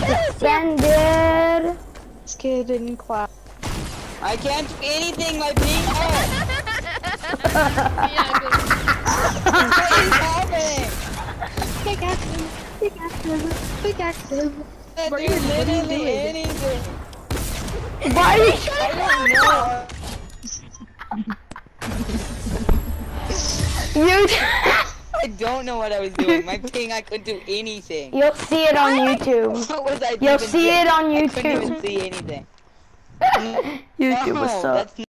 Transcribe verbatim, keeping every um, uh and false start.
Suspended. This kid didn't clap. I can't do anything, my ping hurt. What is happening? Pickaxe him. Pickaxe him. Pickaxe him. I can't do literally anything. Why are you I don't know. You I don't know what I was doing. My ping, I couldn't do anything. You'll see it on YouTube. What was I You'll even see doing? it on I couldn't YouTube. even see anything. YouTube, No, what's up? that's